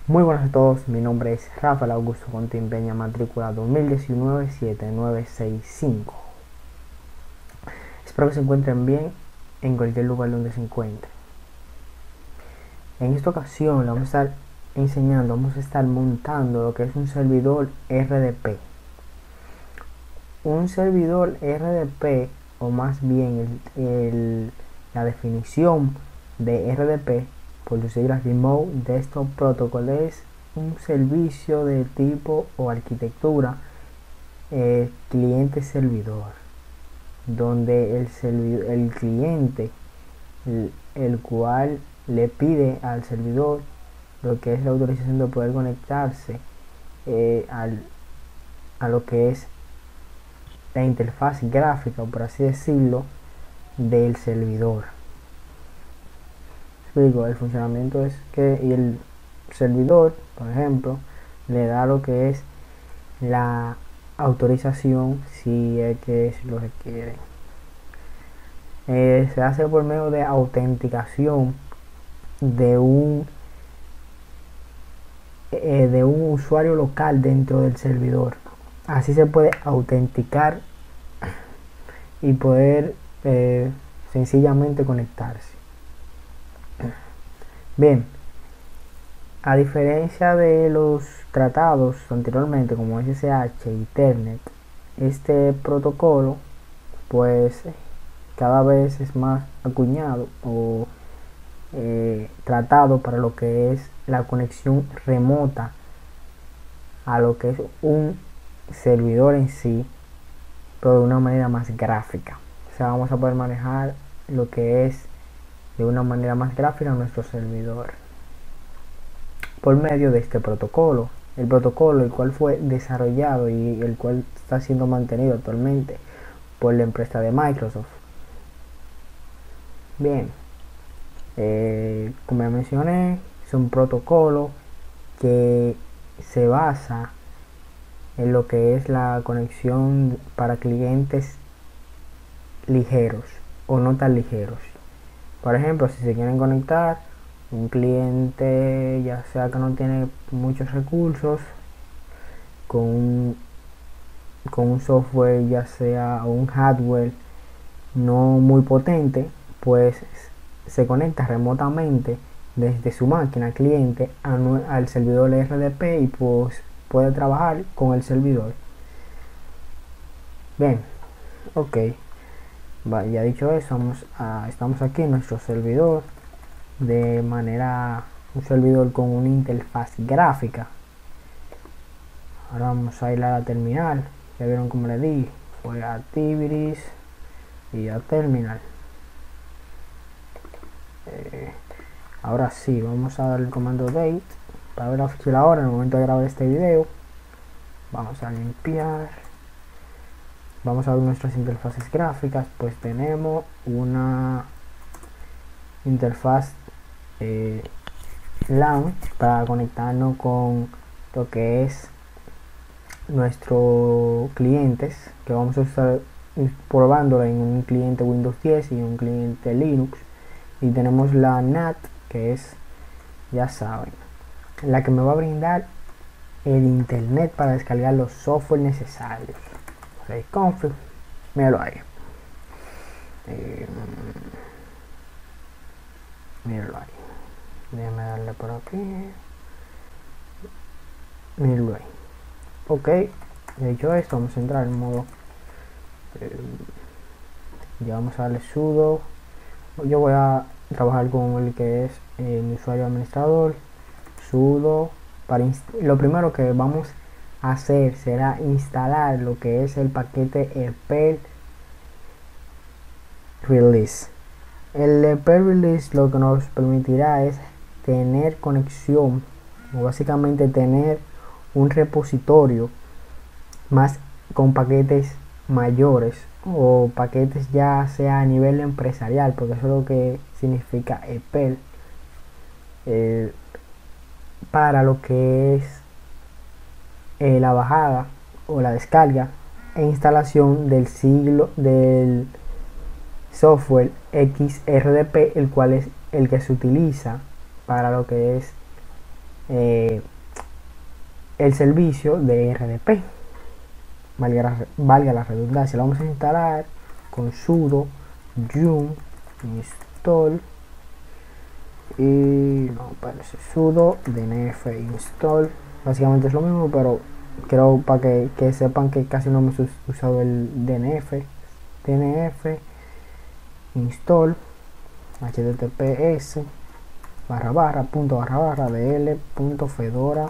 Muy buenas a todos, mi nombre es Rafael Augusto Contín Peña, matrícula 2019-79665. Espero que se encuentren bien en cualquier lugar donde se encuentren. En esta ocasión le vamos a estar enseñando, vamos a estar montando lo que es un servidor RDP. Un servidor RDP, o más bien la definición de RDP, por sus siglas Remote Desktop Protocol, es un servicio de tipo o arquitectura cliente-servidor, donde el cliente, el cual le pide al servidor lo que es la autorización de poder conectarse a lo que es la interfaz gráfica, por así decirlo, del servidor. Explico, el funcionamiento es que el servidor, por ejemplo, le da lo que es la autorización si es que lo requiere. Se hace por medio de autenticación de un usuario local dentro del servidor. Así se puede autenticar y poder sencillamente conectarse. Bien, a diferencia de los tratados anteriormente como SSH y Telnet, este protocolo pues cada vez es más acuñado o tratado para lo que es la conexión remota a lo que es un servidor en sí, pero de una manera más gráfica. O sea, vamos a poder manejar lo que es de una manera más gráfica nuestro servidor por medio de este protocolo. El protocolo el cual fue desarrollado y el cual está siendo mantenido actualmente por la empresa de Microsoft. Bien, como ya mencioné, es un protocolo que se basa en lo que es la conexión para clientes ligeros o no tan ligeros. Por ejemplo, si se quieren conectar un cliente, ya sea que no tiene muchos recursos, con un software, ya sea un hardware no muy potente, pues se conecta remotamente desde su máquina cliente al servidor RDP y pues puede trabajar con el servidor. Bien, ok, ya dicho eso, estamos aquí en nuestro servidor de manera, un servidor con una interfaz gráfica. Ahora vamos a ir a la terminal. Ya vieron como le di, fue a Activities y a Terminal. Ahora sí, vamos a dar el comando date para ver la hora en el momento de grabar este video. Vamos a limpiar, vamos a ver nuestras interfaces gráficas. Pues tenemos una interfaz LAN para conectarnos con lo que es nuestros clientes, que vamos a estar probándolo en un cliente Windows 10 y un cliente Linux. Y tenemos la NAT, que es, ya saben, la que me va a brindar el internet para descargar los software necesarios. Config, míralo ahí. Míralo ahí. Déjame darle por aquí. Míralo ahí. Ok, dicho esto, vamos a entrar en modo. Ya vamos a darle sudo. Yo voy a trabajar con el que es mi usuario administrador. Sudo. Lo primero que vamos a hacer será instalar lo que es el paquete EPEL Release. El EPEL Release lo que nos permitirá es tener conexión, o básicamente tener un repositorio más con paquetes mayores o paquetes ya sea a nivel empresarial, porque eso es lo que significa EPEL, para lo que es la bajada o la descarga e instalación del software XRDP, el cual es el que se utiliza para lo que es eh, el servicio de RDP, valga la redundancia. Lo vamos a instalar con sudo yum install y no parece sudo dnf install. Básicamente es lo mismo, pero creo para que sepan que casi no hemos usado el dnf install https dl.fedora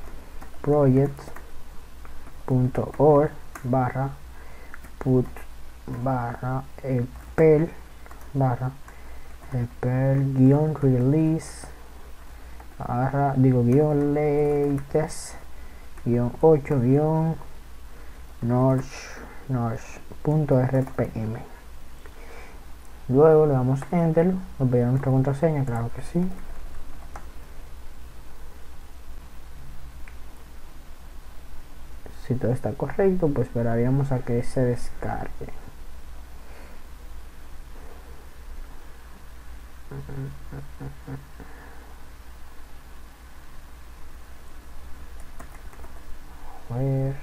project.org put epel guión release latest guión 8 guión norch.rpm. Luego le damos enter, nos pedirá nuestra contraseña, claro que sí. Si todo está correcto, pues esperaríamos a que se descargue. A ver.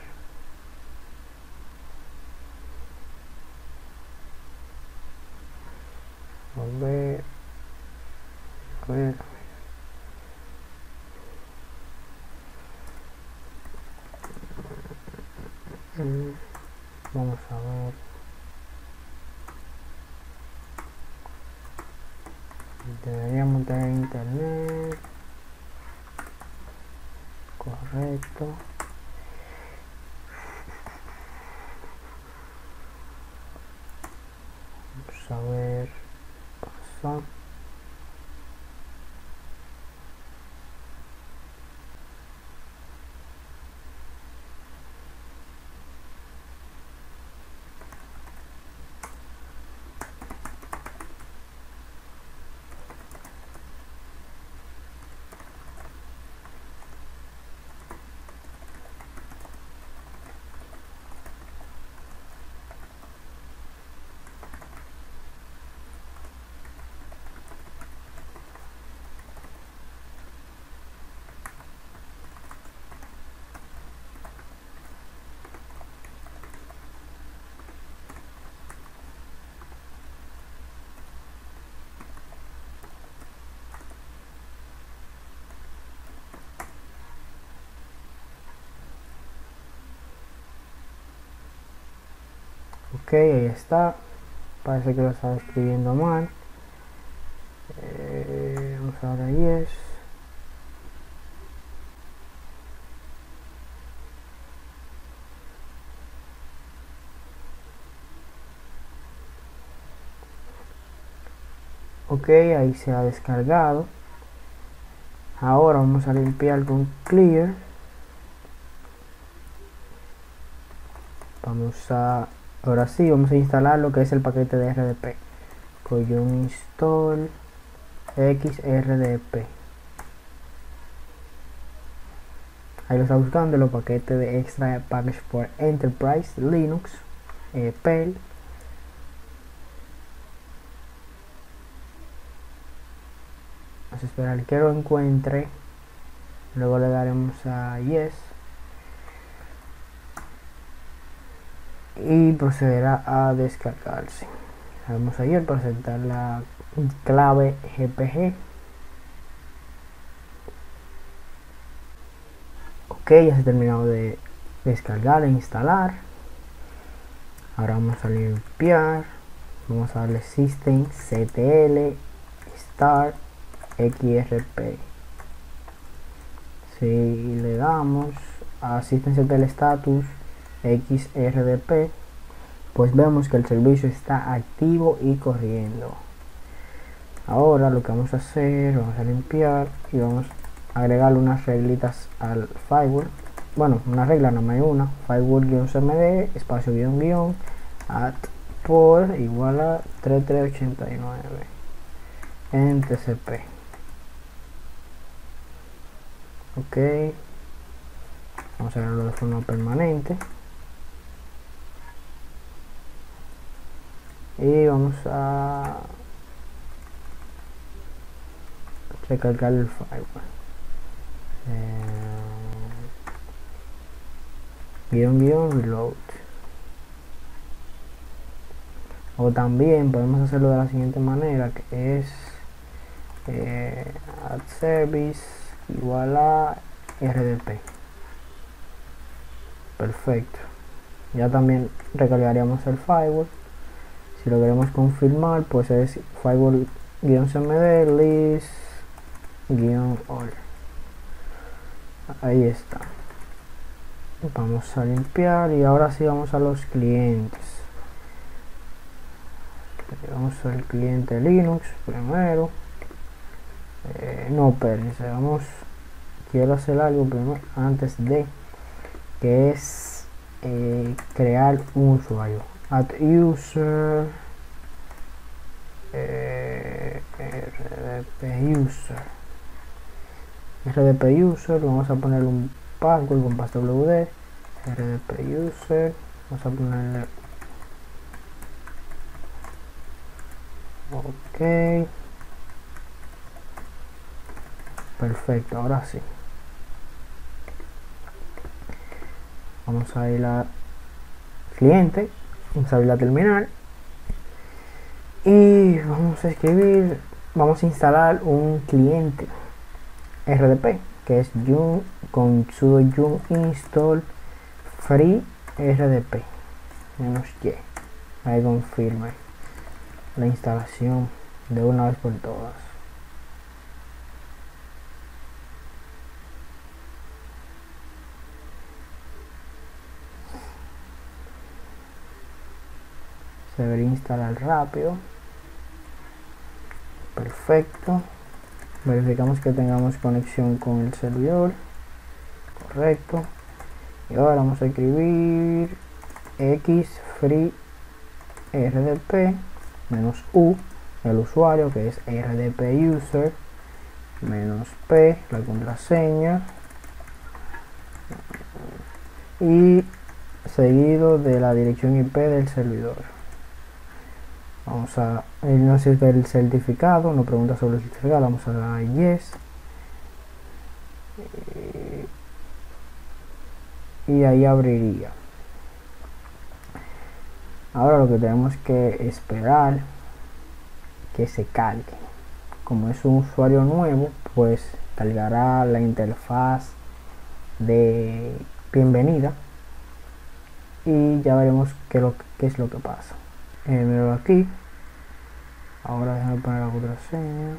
Volver. A ver. Vamos a ver. Deberíamos tener internet. Correcto. Vamos a ver. Pasa. Ok, ahí está. Parece que lo estaba escribiendo mal. Vamos a ver, ahí es. Ok, ahí se ha descargado. Ahora vamos a limpiar con clear. Ahora sí, vamos a instalar lo que es el paquete de RDP. Coyon install xrdp. Ahí lo está buscando, los paquetes de extra package for enterprise linux perl. Vamos a esperar que lo encuentre, luego le daremos a yes y procederá a descargarse. Vamos a ir para sentar la clave GPG. Ok, ya se ha terminado de descargar e instalar. Ahora vamos a limpiar, vamos a darle system ctl start xrp. Si le damos a system ctl status xrdp, pues vemos que el servicio está activo y corriendo. Ahora lo que vamos a hacer, vamos a limpiar y vamos a agregarle unas reglitas al firewall. Bueno, una regla, no hay una. Firewall-cmd espacio guión at por igual a 3389 en tcp. Ok, vamos a agregarlo de forma permanente y vamos a recargar el firewall. Reload. O también podemos hacerlo de la siguiente manera, que es add service igual a rdp. Perfecto. Ya también recargaríamos el firewall. Si lo queremos confirmar, pues es firewall-cmd list-all. Ahí está. Vamos a limpiar y ahora sí vamos a los clientes. Vamos al cliente Linux primero. No, espérense, quiero hacer algo primero antes de, que es crear un usuario. Add user, rdp user, vamos a poner un password con passwd, rdp user, vamos a ponerle ok. Perfecto, ahora sí. Vamos a ir a cliente, vamos a abrir la terminal y vamos a instalar un cliente rdp que es yum con sudo yum install free rdp -y. Ahí confirme la instalación de una vez por todas. Se debería instalar rápido. Perfecto. Verificamos que tengamos conexión con el servidor. Correcto. Y ahora vamos a escribir x free rdp -u el usuario, que es rdp user -p la contraseña y seguido de la dirección IP del servidor. Vamos a nos sirve el certificado, nos pregunta sobre el certificado, vamos a dar yes y ahí abriría. Ahora lo que tenemos que esperar que se cargue. Como es un usuario nuevo, pues cargará la interfaz de bienvenida y ya veremos qué es lo que pasa. Miro aquí. Ahora déjame poner la contraseña.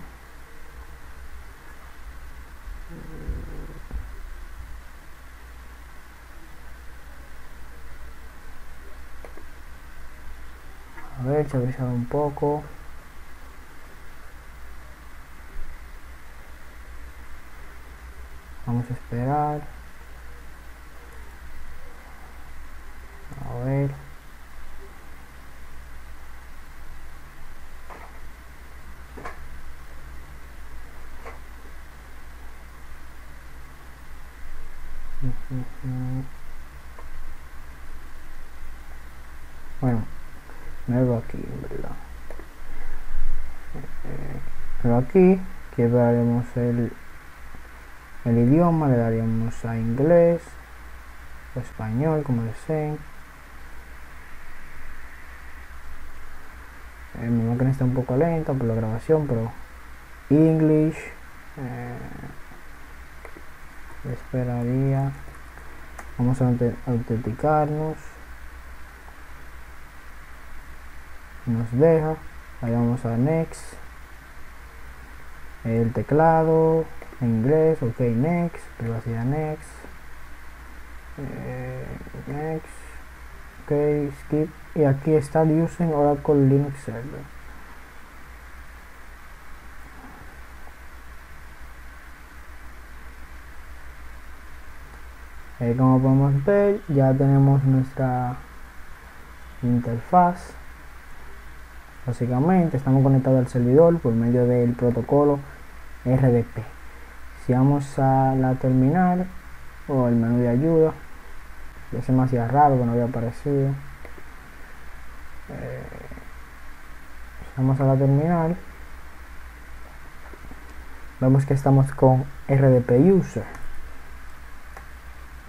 A ver, se avisa un poco. Vamos a esperar. A ver. Bueno, luego aquí, en verdad. Pero aquí que daremos el idioma, le daríamos a inglés o español, como deseen. Mi máquina está un poco lenta por la grabación, pero English. Esperaría. Vamos a autenticarnos. Nos deja. Ahí vamos a next. El teclado en inglés, ok, next, privacidad next, next, ok, skip, y aquí está using Oracle Linux Server. Como podemos ver, ya tenemos nuestra interfaz. Básicamente estamos conectados al servidor por medio del protocolo RDP. Si vamos a la terminal o el menú de ayuda, ya se me hacía raro que no había aparecido. Vamos a la terminal, vemos que estamos con RDP user.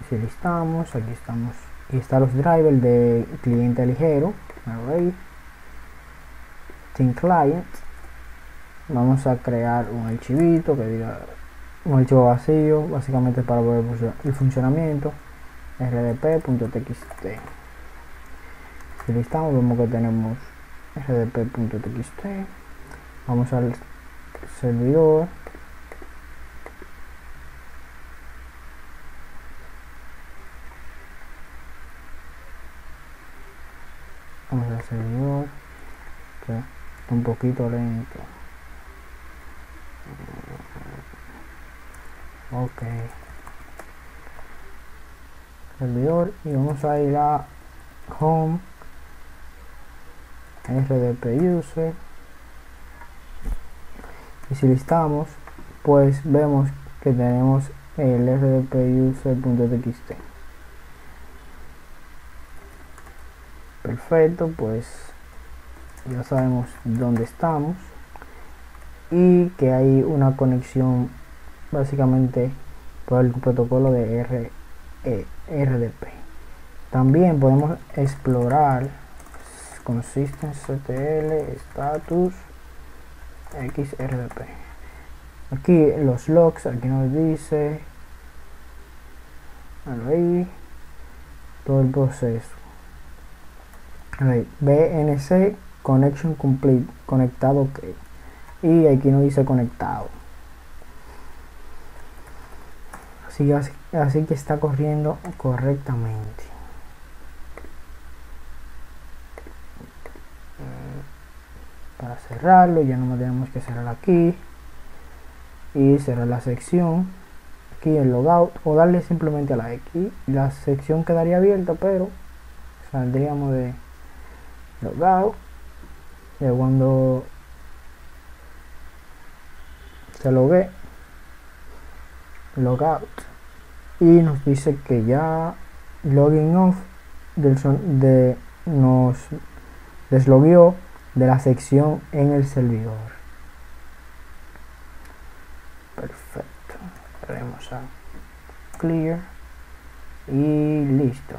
Si listamos, aquí estamos, y están los drivers de cliente ligero, array, team client. Vamos a crear un archivito que diga un archivo vacío, básicamente para ver el funcionamiento, rdp.txt. Si listamos, vemos que tenemos rdp.txt. Vamos al servidor, que está un poquito lento. Ok, servidor, y vamos a ir a home, rdp user, y si listamos, pues vemos que tenemos el rdp user.txt. Perfecto, pues ya sabemos dónde estamos y que hay una conexión básicamente por el protocolo de RDP. También podemos explorar consistency.ctl status xrdp. Aquí los logs, aquí nos dice ahí todo el proceso. BNC connection complete, conectado, ok, y aquí nos dice conectado. Así que está corriendo correctamente. Para cerrarlo, ya no tenemos que cerrar aquí y cerrar la sección. Aquí el logout, o darle simplemente a la X, la sección quedaría abierta, pero saldríamos de logout. Y cuando se logue, logout, y nos dice que ya login off nos deslogueó de la sección en el servidor. Perfecto, daremos a clear y listo.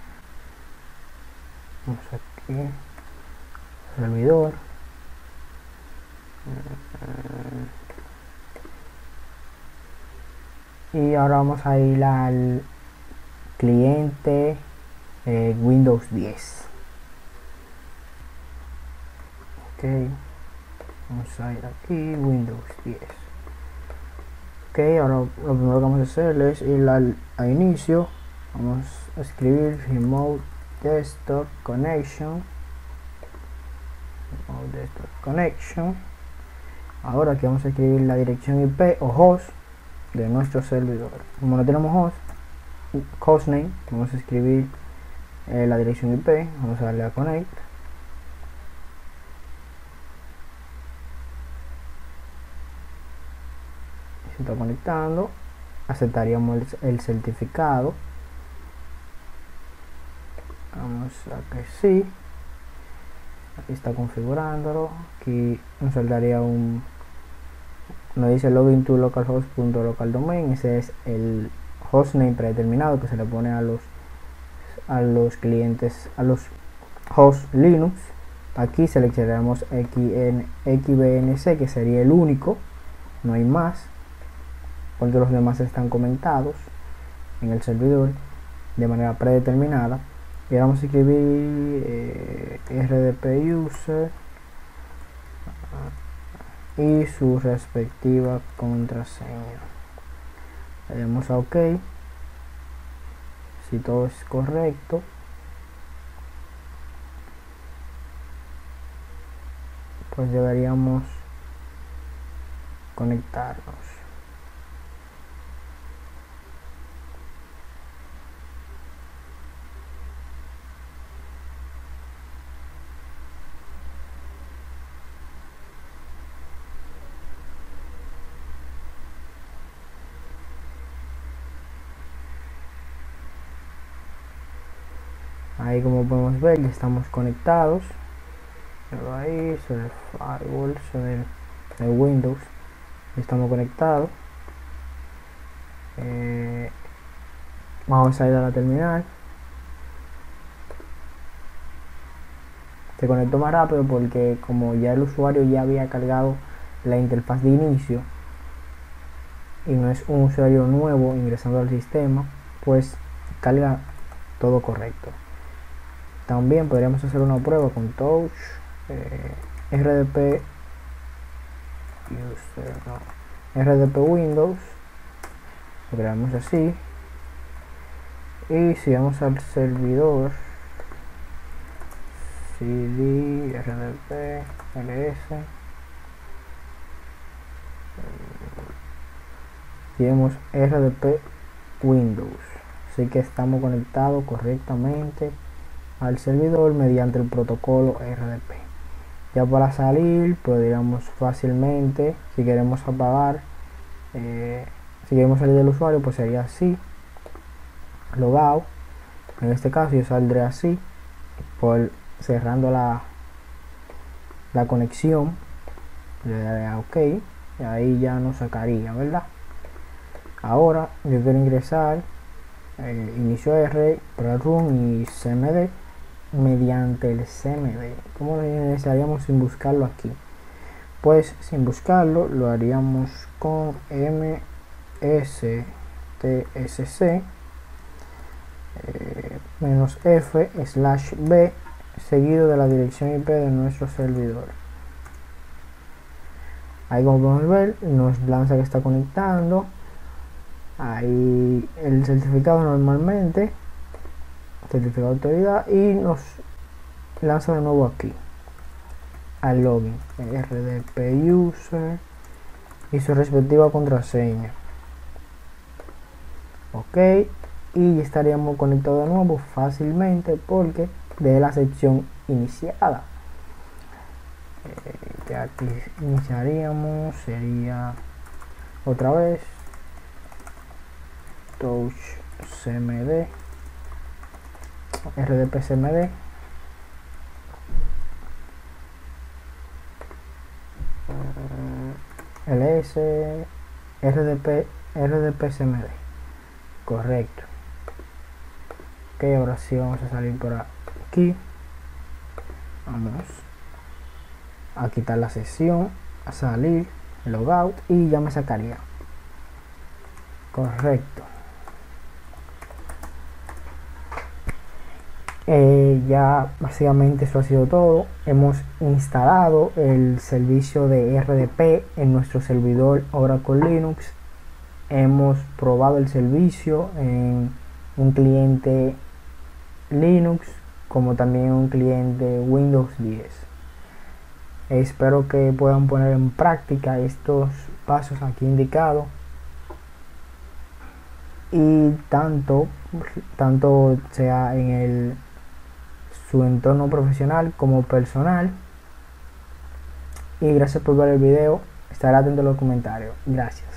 Vamos aquí, servidor, y ahora vamos a ir al cliente Windows 10. Ok, vamos a ir aquí, Windows 10. Ok, ahora lo primero que vamos a hacer es ir a inicio. Vamos a escribir remote desktop connection. Ahora aquí vamos a escribir la dirección IP o host de nuestro servidor. Como no tenemos hostname, vamos a escribir la dirección IP. Vamos a darle a connect. Se está conectando. Aceptaríamos el certificado. Vamos a que sí. Aquí está configurándolo. Aquí nos saltaría nos dice login to localhost.localdomain. Ese es el hostname predeterminado que se le pone a los clientes, a los host Linux. Aquí seleccionamos XBNC, que sería el único, no hay más, porque los demás están comentados en el servidor de manera predeterminada. Y ahora vamos a escribir rdp user y su respectiva contraseña. Le damos a OK. Si todo es correcto, pues deberíamos conectarnos. Ahí, como podemos ver, ya estamos conectados. Pero ahí sobre el firewall, sobre el Windows, estamos conectados. Vamos a ir a la terminal. Se conectó más rápido porque como ya el usuario ya había cargado la interfaz de inicio y no es un usuario nuevo ingresando al sistema, pues carga todo correcto. También podríamos hacer una prueba con touch, RDP user, no, RDP Windows, lo creamos así, y si vamos al servidor cd rdp ls, tenemos RDP Windows, así que estamos conectados correctamente al servidor mediante el protocolo RDP. Ya para salir podríamos fácilmente, si queremos apagar, si queremos salir del usuario, pues sería así, logout. En este caso yo saldré así, por cerrando la conexión, le daré a OK y ahí ya nos sacaría, ¿verdad? Ahora yo quiero ingresar inicio R, run y cmd mediante el cmd. ¿Cómo lo iniciaríamos sin buscarlo aquí? Pues sin buscarlo lo haríamos con mstsc -f/b seguido de la dirección IP de nuestro servidor. Ahí, como podemos ver, nos lanza que está conectando. Ahí el certificado normalmente, certificado de autoridad, y nos lanza de nuevo aquí al login, rdp user y su respectiva contraseña. OK, y estaríamos conectados de nuevo fácilmente porque de la sección iniciada. Ya aquí iniciaríamos, sería otra vez touch cmd rdp cmd ls rdp cmd, correcto. OK, ahora sí vamos a salir por aquí, vamos a quitar la sesión, a salir, logout, y ya me sacaría, correcto. Ya básicamente eso ha sido todo. Hemos instalado el servicio de RDP en nuestro servidor Oracle Linux. Hemos probado el servicio en un cliente Linux como también un cliente Windows 10. Espero que puedan poner en práctica estos pasos aquí indicados y tanto sea en su entorno profesional como personal. Y gracias por ver el video. Estaré atento a los comentarios. Gracias.